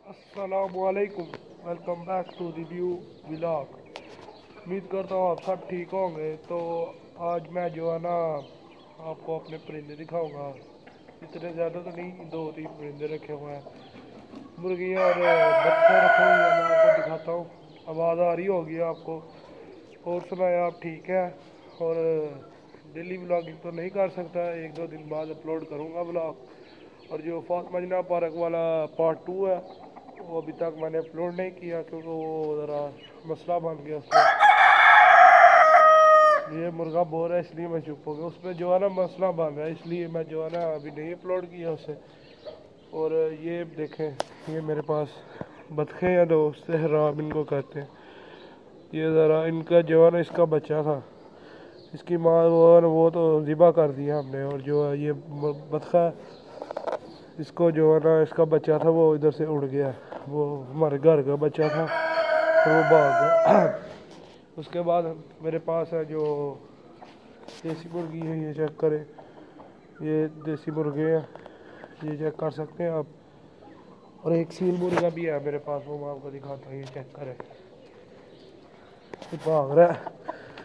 अस्सलामुअलैकुम। Welcome back to review vlog. उम्मीद करता हूँ आप सब ठीक होंगे। तो आज मैं जो है ना आपको अपने परिंदे दिखाऊंगा। इतने ज़्यादा तो नहीं, दो तीन परिंदे रखे हुए हैं, मुर्गियाँ और बच्चे रखे हुए हैं। मैं आपको दिखाता हूँ। आवाज़ आ रही होगी आपको। और सुनाए आप ठीक है। और डेली व्लॉगिंग तो नहीं कर सकता, एक दो दिन बाद अपलोड करूँगा व्लॉग। और जो फातिमा जिन्ना पार्क वाला पार्ट 2 है वो अभी तक मैंने अपलोड नहीं किया क्योंकि वो ज़रा मसला बन गया उसमें। ये मुर्गा बोल रहा है इसलिए मैं चुप हो गया। उसमें जो है ना मसला बन रहा है, इसलिए मैं जो है ना अभी नहीं अपलोड किया उसे। और ये देखें, ये मेरे पास बतखें या दोस्त सहराब इनको कहते हैं। ये ज़रा इनका जो है ना इसका बच्चा था, इसकी माँ वो तो ज़िबा कर दिया हमने। और जो है ये बतखा, इसको जो है ना इसका बच्चा था वो इधर से उड़ गया। वो हमारे घर का बच्चा था तो वो भाग गया। उसके बाद मेरे पास है जो देसी मुर्गी है, ये चेक करें। ये देसी मुर्गे हैं, ये चेक कर सकते हैं आप। और एक सील मुर्गा भी है मेरे पास, वो मैं आपको दिखाता हूँ। ये चेक करें, ये भाग रहा है।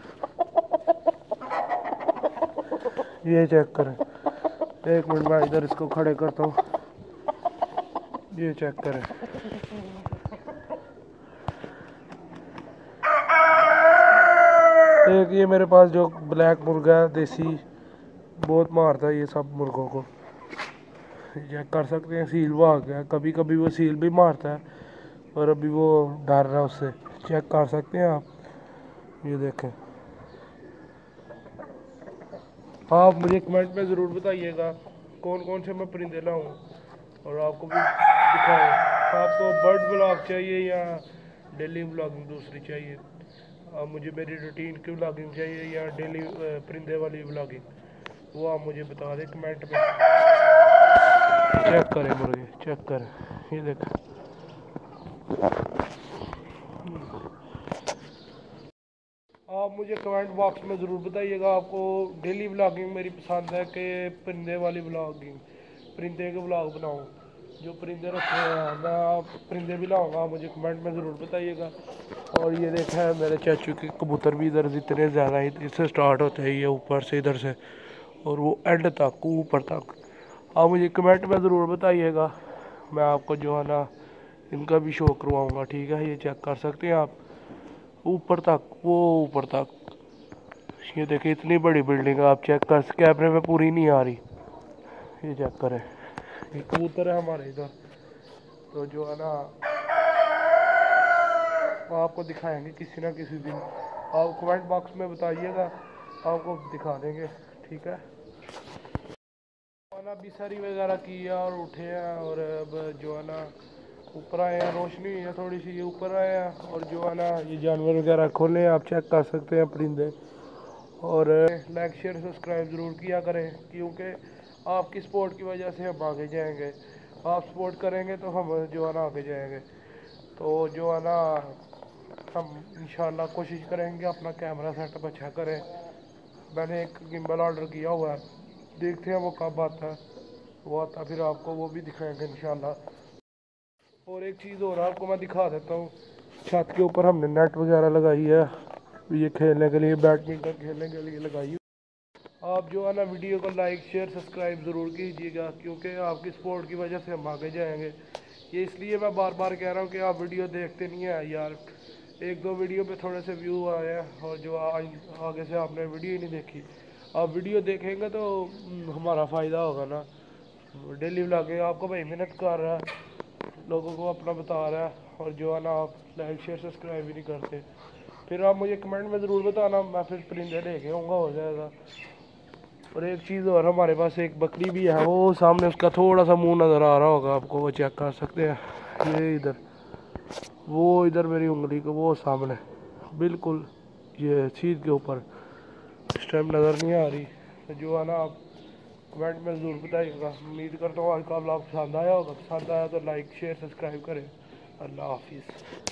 ये चेक करें, एक मिनट मैं इधर इसको खड़े करता हूँ। ये चेक करें, एक ये मेरे पास जो ब्लैक मुर्गा है देसी, बहुत मारता है ये सब मुर्गों को। चेक कर सकते हैं, सील भाग गया। कभी कभी वो सील भी मारता है और अभी वो डर रहा है उससे। चेक कर सकते हैं आप, ये देखें। आप मुझे कमेंट में ज़रूर बताइएगा कौन कौन से मैं परिंदे लाऊं और आपको भी दिखाऊं। आपको बर्ड ब्लॉग चाहिए या डेली ब्लॉगिंग दूसरी चाहिए? आप मुझे मेरी रूटीन की ब्लॉगिंग चाहिए या डेली परिंदे वाली ब्लॉगिंग, वो आप मुझे बता दें कमेंट में। चेक करें मुर्गे, चेक करें, ये देखें। आप मुझे कमेंट बॉक्स में ज़रूर बताइएगा आपको डेली व्लॉगिंग मेरी पसंद है कि परिंदे वाली व्लॉगिंग, परिंदे के व्लॉग बनाऊँ। जो परिंदे रखे हैं मैं परिंदे भी लाऊंगा, मुझे कमेंट में ज़रूर बताइएगा। और ये देखा है मेरे चाचू के कबूतर भी इधर इतने ज़्यादा ही, इससे स्टार्ट होते हैं ये ऊपर से इधर से और वो एंड तक ऊपर तक। आप मुझे कमेंट में ज़रूर बताइएगा, मैं आपको जो है ना इनका भी शो करवाऊँगा। ठीक है, ये चेक कर सकते हैं आप, ऊपर तक, वो ऊपर तक। ये देखिए इतनी बड़ी बिल्डिंग है, आप चेक कर, कैमरे में पूरी नहीं आ रही। ये चेक करें, ये कबूतर है हमारे इधर। तो जो है ना वो आपको दिखाएंगे किसी ना किसी दिन। आप कमेंट बॉक्स में बताइएगा, आपको दिखा देंगे। ठीक है, खाना बिसरी वगैरह किया और उठे हैं और अब जो है ना ऊपर आए हैं। रोशनी है थोड़ी सी, ये ऊपर आए हैं और जो है ना ये जानवर वगैरह खोले हैं, आप चेक कर सकते हैं परिंदे। और लाइक शेयर सब्सक्राइब ज़रूर किया करें क्योंकि आपकी सपोर्ट की वजह से हम आगे जाएंगे। आप सपोर्ट करेंगे तो हम जो है ना आगे जाएंगे। तो जो है ना हम इंशाल्लाह कोशिश करेंगे अपना कैमरा सेटअप अच्छा करें। मैंने एक गिम्बल ऑर्डर किया हुआ है, देखते हैं वो कब आता है। वो आता फिर आपको वो भी दिखाएंगे इंशाल्लाह। और एक चीज़ और आपको मैं दिखा देता हूँ, छत के ऊपर हमने नेट वगैरह लगाई है, ये खेलने के लिए, बैडमिंटन खेलने के लिए लगाई। आप जो है ना वीडियो को लाइक शेयर सब्सक्राइब ज़रूर कीजिएगा क्योंकि आपकी सपोर्ट की वजह से हम आगे जाएंगे। ये इसलिए मैं बार बार कह रहा हूँ कि आप वीडियो देखते नहीं हैं यार। एक दो वीडियो पे थोड़े से व्यू आए हैं और जो आगे से आपने वीडियो ही नहीं देखी। आप वीडियो देखेंगे तो हमारा फ़ायदा होगा ना। डेली व्लॉगिंग आपको भाई मेहनत कर रहा है, लोगों को अपना बता रहा है और जो है ना आप लाइक शेयर सब्सक्राइब भी नहीं करते। फिर आप मुझे कमेंट में ज़रूर बताना, मैं फिर परिंदे लेके आऊँगा, हो जाएगा। और एक चीज़ और, हमारे पास एक बकरी भी है, वो सामने उसका थोड़ा सा मुंह नज़र आ रहा होगा आपको, वो चेक कर सकते हैं। ये इधर, वो इधर मेरी उंगली को वो सामने बिल्कुल ये सीध के ऊपर इस टाइम नज़र नहीं आ रही। तो जो है ना आप कमेंट में ज़रूर बताइएगा। उम्मीद करता हूँ आज का ब्लॉग पसंद आया होगा। पसंद आया तो लाइक शेयर सब्सक्राइब करें। अल्लाह हाफिज़।